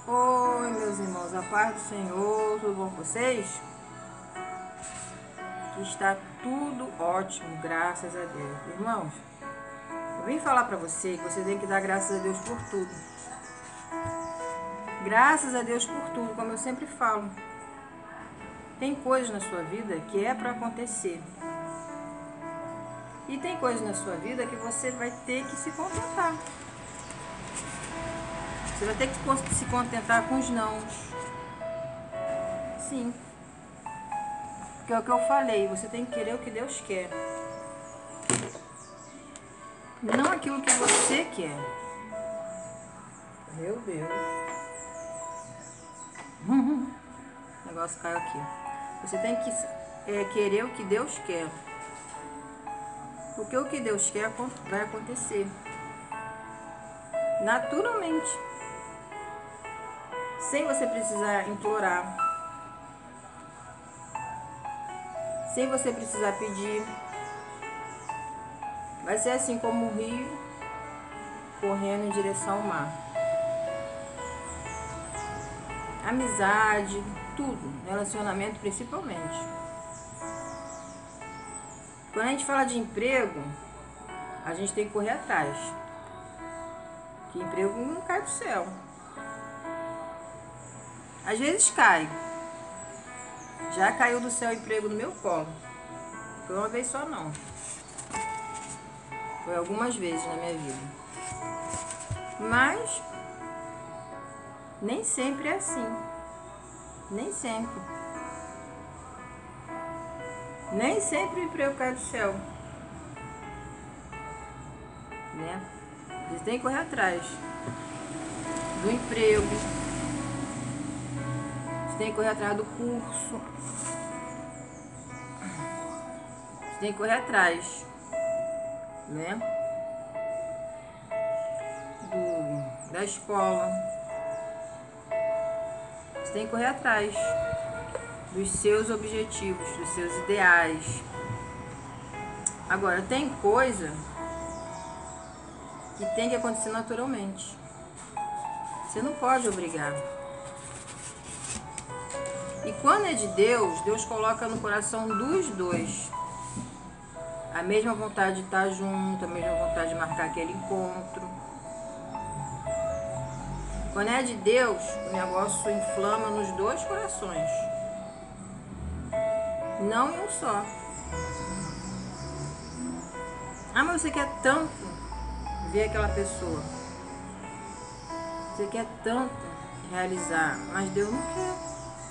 Oi, meus irmãos, a paz do Senhor, tudo bom com vocês? Aqui está tudo ótimo, graças a Deus. Irmãos, eu vim falar para você que você tem que dar graças a Deus por tudo. Graças a Deus por tudo, como eu sempre falo. Tem coisas na sua vida que é para acontecer. E tem coisas na sua vida que você vai ter que se contentar. Você vai ter que se contentar com os nãos. Sim. Porque é o que eu falei, você tem que querer o que Deus quer. Não aquilo que você quer. Meu Deus. O negócio caiu aqui. Você tem que querer o que Deus quer. Porque o que Deus quer vai acontecer. Naturalmente. Sem você precisar implorar. Sem você precisar pedir. Vai ser assim como o rio correndo em direção ao mar. Amizade, tudo, relacionamento principalmente. Quando a gente fala de emprego, a gente tem que correr atrás. Que emprego não cai do céu. Às vezes cai. Já caiu do céu emprego no meu colo. Foi uma vez só não. Foi algumas vezes na minha vida. Mas nem sempre é assim. Nem sempre. Nem sempre o emprego cai do céu. Né? Você tem que correr atrás do emprego. Você tem que correr atrás do curso. Você tem que correr atrás, né? Da escola. Você tem que correr atrás dos seus objetivos, dos seus ideais. Agora, tem coisa que tem que acontecer naturalmente. Você não pode obrigar. E quando é de Deus, Deus coloca no coração dos dois a mesma vontade de estar junto, a mesma vontade de marcar aquele encontro. Quando é de Deus, o negócio inflama nos dois corações. Não em um só. Ah, mas você quer tanto ver aquela pessoa. Você quer tanto realizar, mas Deus não quer.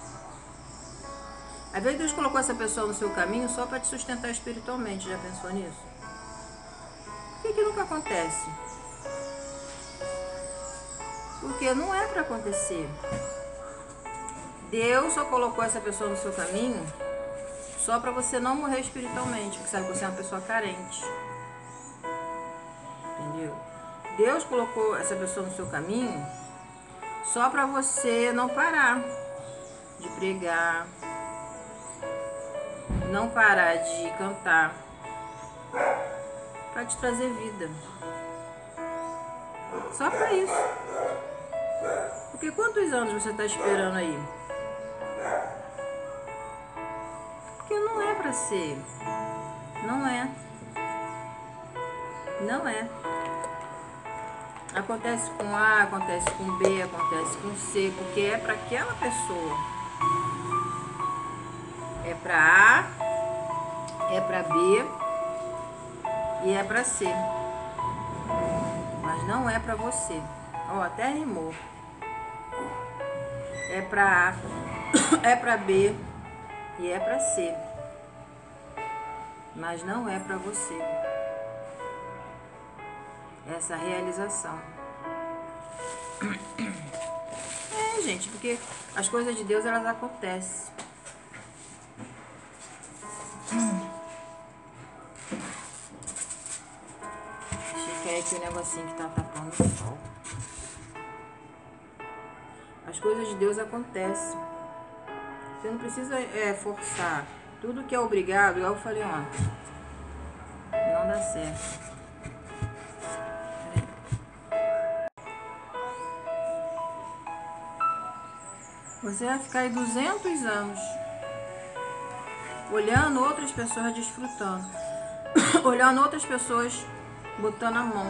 Às vezes Deus colocou essa pessoa no seu caminho só para te sustentar espiritualmente. Já pensou nisso? Por que nunca acontece? Porque não é para acontecer. Deus só colocou essa pessoa no seu caminho só para você não morrer espiritualmente, porque sabe que você é uma pessoa carente. Entendeu? Deus colocou essa pessoa no seu caminho só para você não parar de pregar, não parar de cantar, para te trazer vida. Só para isso. Porque quantos anos você está esperando aí? Porque não é para ser. Não é. Não é. Acontece com A, acontece com B, acontece com C, porque é para aquela pessoa. É para A, é para B e é para C. Mas não é para você. Ó, até rimou. É para A, é para B e é para C. Mas não é para você. Essa realização. É, gente, porque as coisas de Deus, elas acontecem. Achei que é aqui o negocinho que tá tapando o sol. As coisas de Deus acontecem. Você não precisa forçar. Tudo que é obrigado, igual eu falei ontem, não dá certo. Você vai ficar aí 200 anos olhando outras pessoas desfrutando, olhando outras pessoas botando a mão.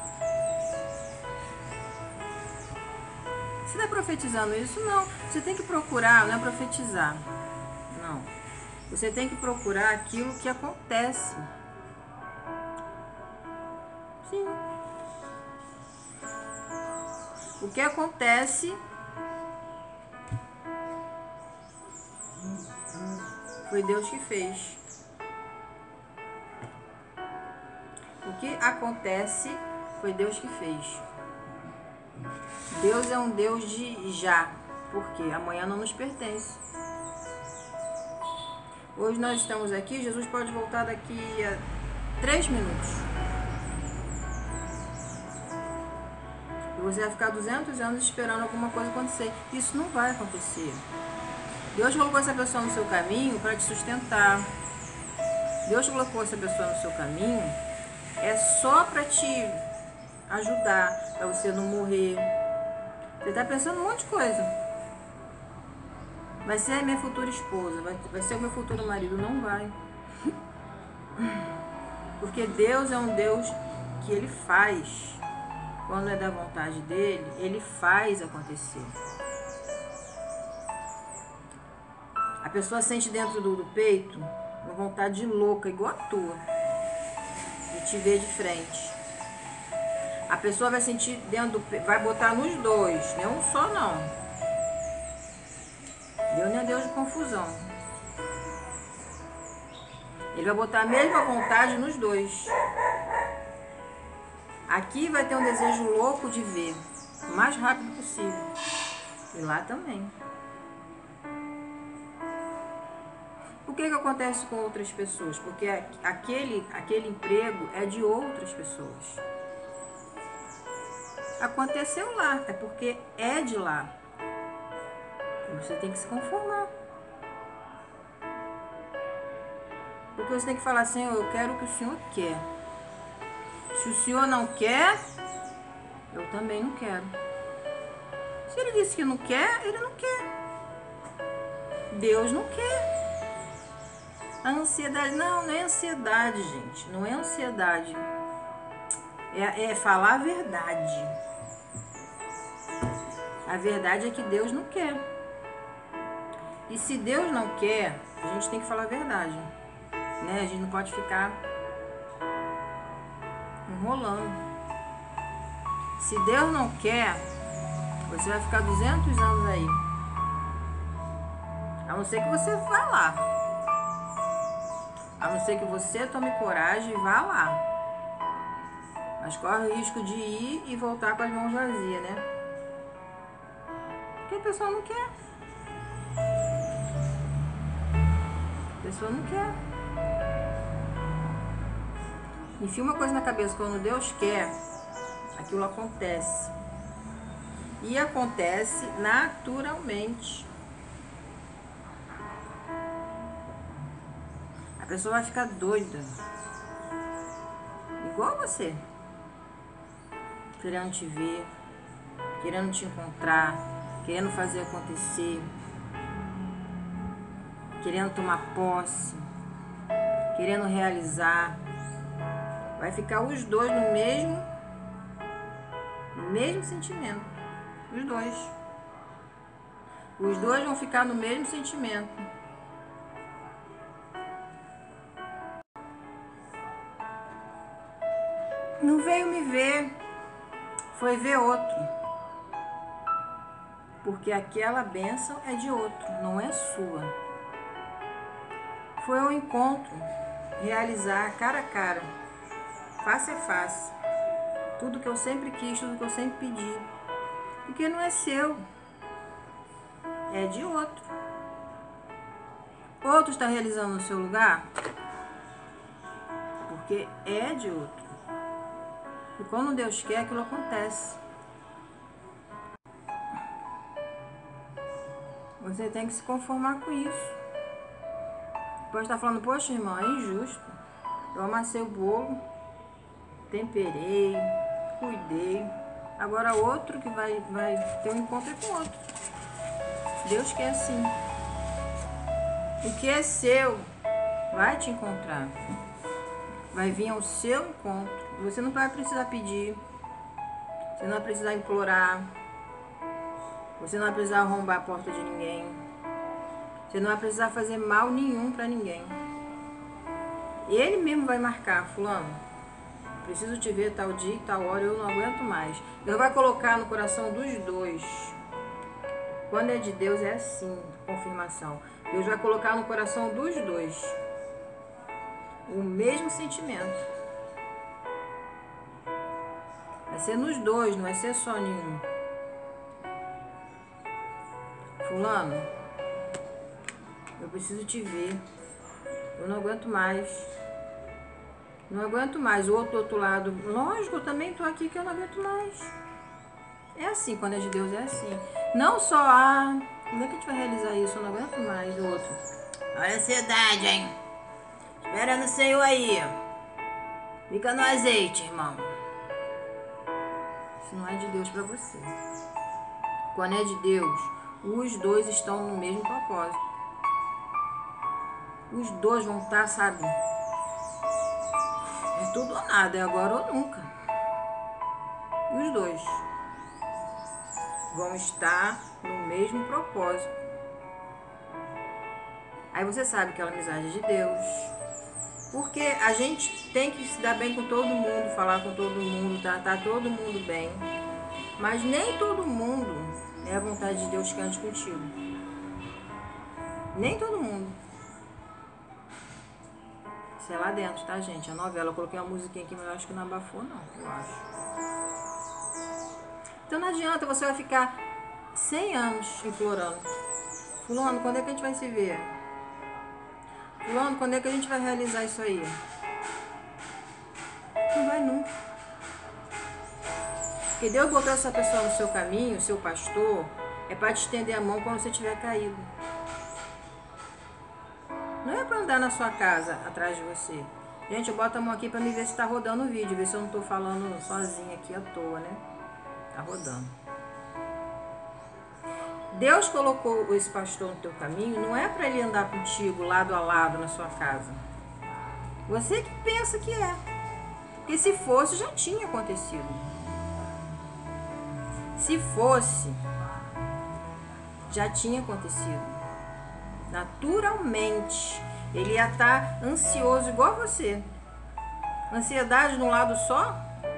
Você está profetizando isso? Não. Você tem que procurar, não é profetizar. Não. Você tem que procurar aquilo que acontece. Sim. O que acontece foi Deus que fez. O que acontece foi Deus que fez. Deus é um Deus de já, porque amanhã não nos pertence. Hoje nós estamos aqui, Jesus pode voltar daqui a 3 minutos. E você vai ficar 200 anos esperando alguma coisa acontecer. Isso não vai acontecer. Deus colocou essa pessoa no seu caminho para te sustentar. Deus colocou essa pessoa no seu caminho é só para te ajudar, para você não morrer. Você está pensando um monte de coisa. Vai ser a minha futura esposa, vai ser o meu futuro marido. Não vai. Porque Deus é um Deus que Ele faz. Quando é da vontade dEle, Ele faz acontecer. A pessoa sente dentro do peito uma vontade louca, igual a tua, de te ver de frente. A pessoa vai sentir dentro do peito, vai botar nos dois, não é um só não. Deus não é Deus de confusão. Ele vai botar a mesma vontade nos dois. Aqui vai ter um desejo louco de ver, o mais rápido possível. E lá também. O que acontece com outras pessoas? Porque aquele emprego é de outras pessoas. Aconteceu lá, é porque é de lá. Você tem que se conformar. Porque você tem que falar, Senhor, eu quero o que o Senhor quer. Se o Senhor não quer, eu também não quero. Se Ele disse que não quer, Ele não quer. Deus não quer. A ansiedade, não é ansiedade, gente. Não é ansiedade. É falar a verdade. A verdade é que Deus não quer. E se Deus não quer, a gente tem que falar a verdade. Né? A gente não pode ficar enrolando. Se Deus não quer, você vai ficar 200 anos aí. A não ser que você vá lá. A não ser que você tome coragem e vá lá. Mas corre o risco de ir e voltar com as mãos vazias, né? Porque a pessoa não quer. A pessoa não quer. Enfia uma coisa na cabeça, quando Deus quer, aquilo acontece. E acontece naturalmente. A pessoa vai ficar doida. Igual você. Querendo te ver, querendo te encontrar, querendo fazer acontecer, querendo tomar posse, querendo realizar. Vai ficar os dois no mesmo sentimento. Os dois. Os dois vão ficar no mesmo sentimento. Não veio me ver, foi ver outro. Porque aquela bênção é de outro, não é sua. Foi ao encontro, realizar cara a cara, face a face, tudo que eu sempre quis, tudo que eu sempre pedi. Porque não é seu, é de outro. Outro está realizando no seu lugar, porque é de outro. E quando Deus quer, aquilo acontece. Você tem que se conformar com isso. Pode estar falando, poxa, irmão, é injusto. Eu amassei o bolo, temperei, cuidei. Agora outro que vai ter um encontro é com outro. Deus quer assim. O que é seu vai te encontrar. Vai vir ao seu encontro. Você não vai precisar pedir. Você não vai precisar implorar. Você não vai precisar arrombar a porta de ninguém. Você não vai precisar fazer mal nenhum para ninguém. Ele mesmo vai marcar, fulano, preciso te ver tal dia e tal hora, eu não aguento mais. Deus vai colocar no coração dos dois. Quando é de Deus é assim, confirmação. Deus vai colocar no coração dos dois o mesmo sentimento. Vai ser nos dois, não vai ser só nenhum. Fulano, eu preciso te ver. Eu não aguento mais. Não aguento mais. O outro do outro lado, lógico, eu também tô aqui que eu não aguento mais. É assim, quando é de Deus é assim. Não só, como é que a gente vai realizar isso? Eu não aguento mais. O outro, olha a ansiedade, hein? Espera no Senhor aí. Fica no azeite, irmão. Isso não é de Deus pra você. Quando é de Deus, os dois estão no mesmo propósito. Os dois vão estar, sabe? É tudo ou nada, é agora ou nunca. Os dois vão estar no mesmo propósito. Aí você sabe que aquela amizade é de Deus. Porque a gente tem que se dar bem com todo mundo, falar com todo mundo, tá todo mundo bem. Mas nem todo mundo é a vontade de Deus que ande contigo. Nem todo mundo. Isso é lá dentro, tá, gente? A novela, eu coloquei uma musiquinha aqui, mas eu acho que não abafou, não. Eu acho. Então não adianta, você vai ficar 100 anos implorando. Fulano, quando é que a gente vai se ver? Fulano, quando é que a gente vai realizar isso aí? Não vai nunca. Porque Deus botou essa pessoa no seu caminho, o seu pastor, é para te estender a mão quando você tiver caído. Não é para andar na sua casa atrás de você. Gente, eu boto a mão aqui para me ver se tá rodando o vídeo, ver se eu não tô falando sozinha aqui à toa, né? Tá rodando. Deus colocou esse pastor no teu caminho, não é para ele andar contigo lado a lado na sua casa. Você que pensa que é. Porque se fosse, já tinha acontecido. Se fosse, já tinha acontecido. Naturalmente, ele ia estar ansioso igual você. Ansiedade num lado só?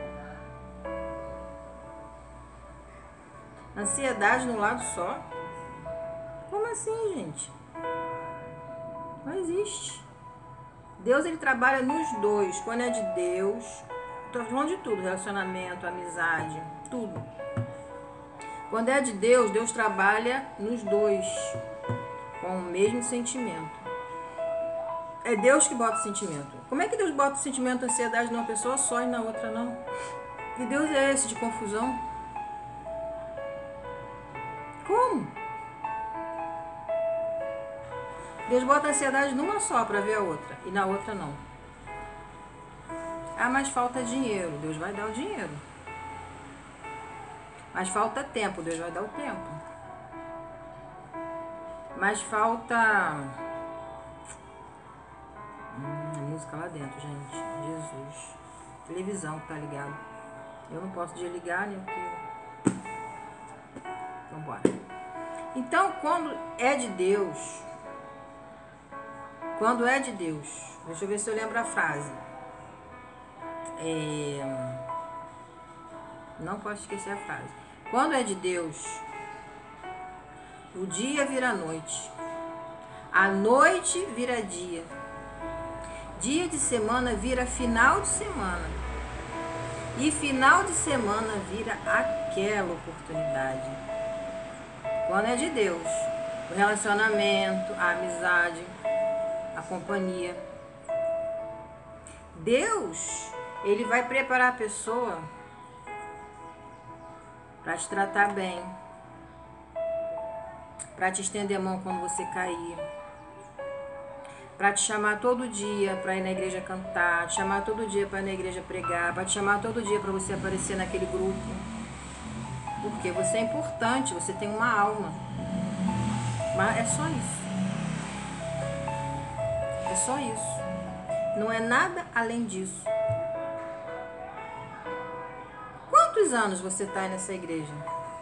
Ansiedade num lado só? Como assim, gente? Não existe. Deus, ele trabalha nos dois. Quando é de Deus, estou falando de tudo, relacionamento, amizade, tudo. Quando é de Deus, Deus trabalha nos dois com o mesmo sentimento. É Deus que bota o sentimento. Como é que Deus bota o sentimento de ansiedade numa pessoa só e na outra não? Que Deus é esse de confusão? Como? Deus bota a ansiedade numa só para ver a outra e na outra não. Mas falta dinheiro, Deus vai dar o dinheiro. Mas falta tempo, Deus vai dar o tempo. Mas falta... a música lá dentro, gente. Jesus. Televisão que tá ligado. Eu não posso desligar, né? Porque... Vambora. Então, quando é de Deus... Quando é de Deus... Deixa eu ver se eu lembro a frase. Não posso esquecer a frase. Quando é de Deus... O dia vira noite. A noite vira dia. Dia de semana vira final de semana. E final de semana vira aquela oportunidade. Quando é de Deus, o relacionamento, a amizade, a companhia. Deus, ele vai preparar a pessoa para te tratar bem, para te estender a mão quando você cair, para te chamar todo dia para ir na igreja cantar, te chamar todo dia para ir na igreja pregar, para te chamar todo dia para você aparecer naquele grupo. Porque você é importante, você tem uma alma. Mas é só isso. É só isso. Não é nada além disso. Quantos anos você está nessa igreja?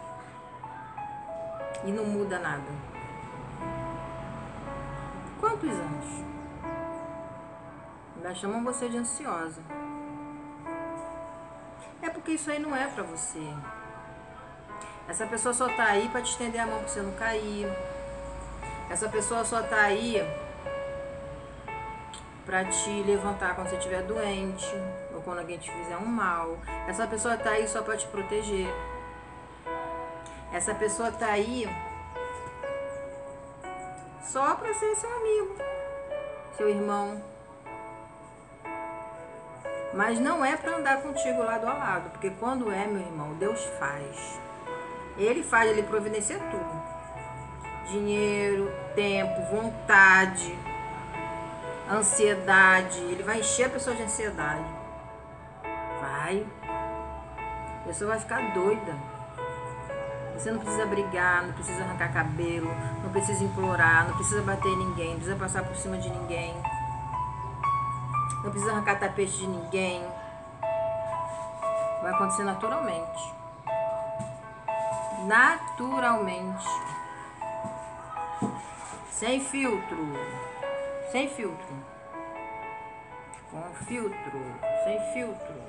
E não muda nada? Quantos anos? Ainda chamam você de ansiosa. É porque isso aí não é pra você. Essa pessoa só tá aí pra te estender a mão pra você não cair. Essa pessoa só tá aí pra te levantar quando você estiver doente ou quando alguém te fizer um mal. Essa pessoa tá aí só pra te proteger. Essa pessoa tá aí só pra ser seu amigo, seu irmão. Mas não é pra andar contigo lado a lado, porque quando é, meu irmão, Deus faz. Ele faz, ele providencia tudo. Dinheiro, tempo, vontade, ansiedade. Ele vai encher a pessoa de ansiedade. Vai. A pessoa vai ficar doida. Você não precisa brigar, não precisa arrancar cabelo, não precisa implorar, não precisa bater em ninguém, não precisa passar por cima de ninguém. Não precisa arrancar tapete de ninguém. Vai acontecer naturalmente. Naturalmente. Sem filtro. Sem filtro. Com filtro. Sem filtro.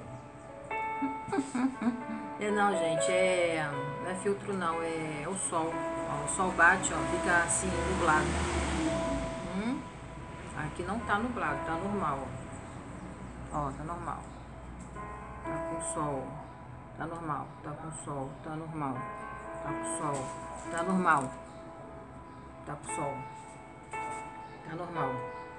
Não, gente, não é filtro não, é o sol. Ó, o sol bate, ó, fica assim, nublado. Aqui não tá nublado, tá normal. Ó, tá normal. Tá com sol. Tá normal. Tá com sol. Tá normal. Tá com sol. Tá normal. Tá com sol. Tá normal.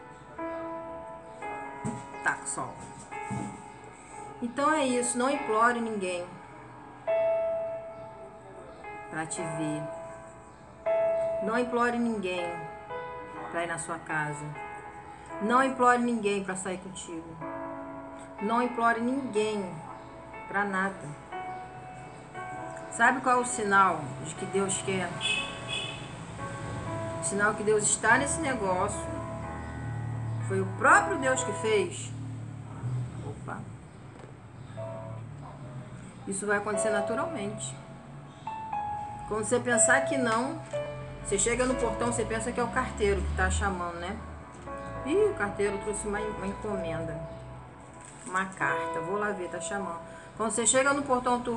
Tá com sol. Então é isso. Não implore ninguém pra te ver. Não implore ninguém pra ir na sua casa. Não implore ninguém pra sair contigo. Não implore ninguém pra nada. Sabe qual é o sinal de que Deus quer? O sinal que Deus está nesse negócio. Foi o próprio Deus que fez. Opa. Isso vai acontecer naturalmente. Quando você pensar que não, você chega no portão, você pensa que é o carteiro que está chamando, né? Ih, o carteiro trouxe uma encomenda. Uma carta, vou lá ver, tá chamando. Quando você chega no portão, tu?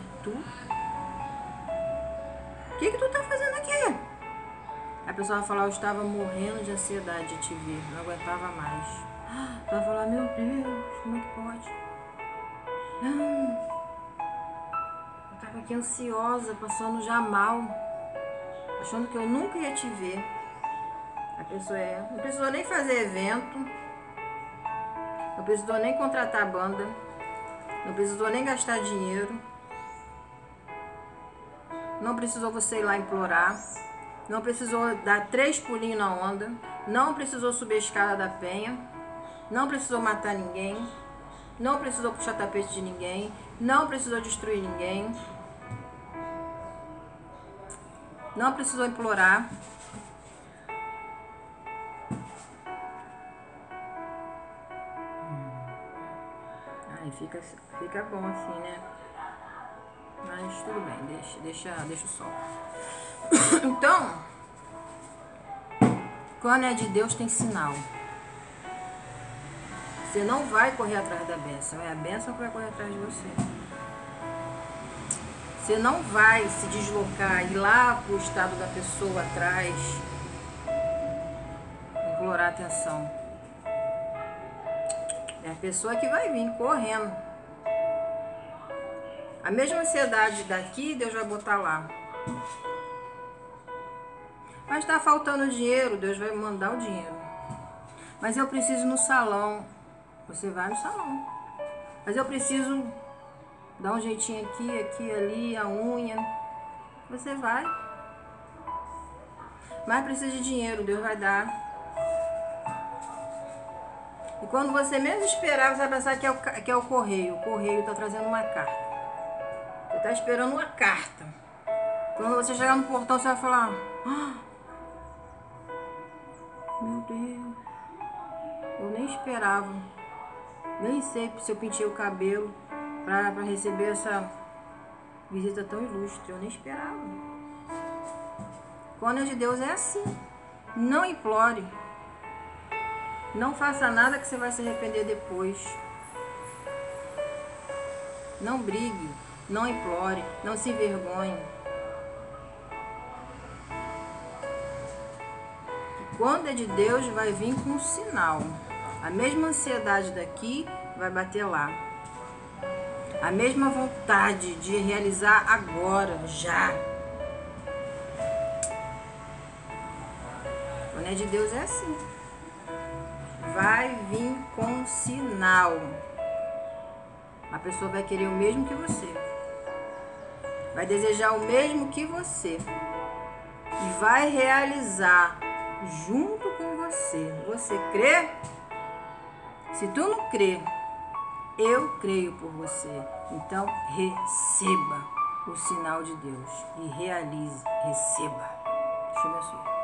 O que tu tá fazendo aqui? A pessoa vai falar, eu estava morrendo de ansiedade de te ver, não aguentava mais. Tu vai falar, meu Deus, como é que pode? Eu tava aqui ansiosa, passando já mal, achando que eu nunca ia te ver. A pessoa não precisou nem fazer evento, não precisou nem contratar banda, não precisou nem gastar dinheiro, não precisou você ir lá implorar, não precisou dar 3 pulinhos na onda, não precisou subir a escada da penha, não precisou matar ninguém, não precisou puxar tapete de ninguém, não precisou destruir ninguém, não precisou implorar. Fica bom assim, né? Mas tudo bem, deixa o sol. Então, quando é de Deus tem sinal. Você não vai correr atrás da bênção, é a bênção que vai correr atrás de você. Você não vai se deslocar, ir lá pro estado da pessoa atrás, implorar atenção. É a pessoa que vai vir correndo. A mesma ansiedade daqui, Deus vai botar lá. Mas tá faltando dinheiro, Deus vai mandar o dinheiro. Mas eu preciso ir no salão. Você vai no salão. Mas eu preciso dar um jeitinho aqui, ali, a unha. Você vai. Mas precisa de dinheiro, Deus vai dar. E quando você menos esperar, você vai pensar que é o correio. O correio está trazendo uma carta. Você está esperando uma carta. Quando você chegar no portão, você vai falar, Meu Deus, eu nem esperava. Nem sei se eu pintei o cabelo para receber essa visita tão ilustre. Eu nem esperava. Quando é de Deus é assim. Não implore. Não faça nada que você vai se arrepender depois. Não brigue. Não implore. Não se envergonhe. Quando é de Deus, vai vir com um sinal. A mesma ansiedade daqui vai bater lá. A mesma vontade de realizar agora, já. Quando é de Deus é assim. Vai vir com um sinal. A pessoa vai querer o mesmo que você. Vai desejar o mesmo que você. E vai realizar junto com você. Você crê? Se tu não crê, eu creio por você. Então receba o sinal de Deus e realize, receba. Deixa eu abençoar.